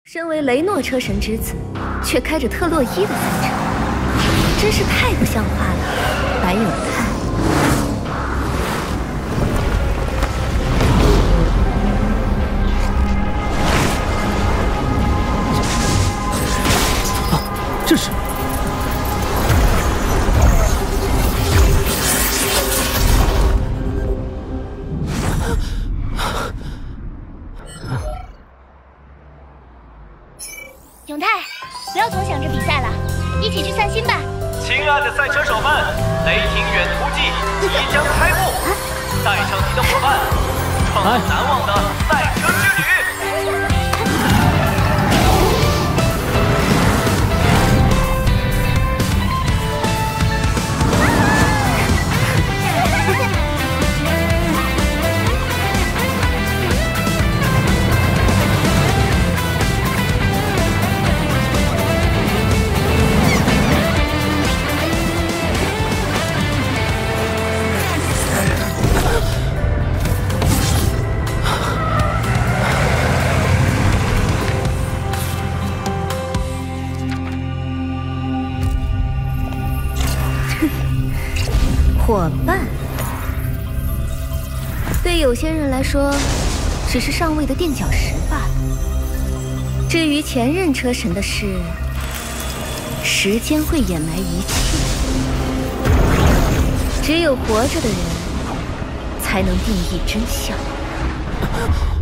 身为雷诺车神之子，却开着特洛伊的赛车，真是太不像话了！白永泰。 这是永泰，不要总想着比赛了，一起去散心吧。 亲爱的赛车手们，雷霆远途季即将开幕，带上你的伙伴，创造难忘的赛车之旅。 伙伴，对有些人来说，只是上位的垫脚石罢了。至于前任车神的事，时间会掩埋一切。只有活着的人，才能定义真相。